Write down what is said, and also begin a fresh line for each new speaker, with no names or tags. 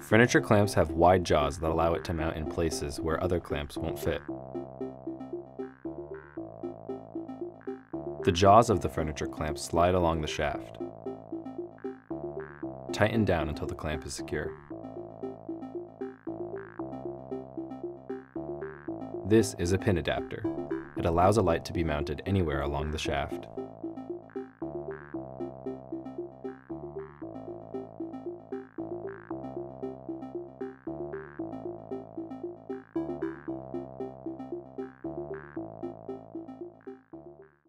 Furniture clamps have wide jaws that allow it to mount in places where other clamps won't fit. The jaws of the furniture clamp slide along the shaft. Tighten down until the clamp is secure. This is a pin adapter. It allows a light to be mounted anywhere along the shaft.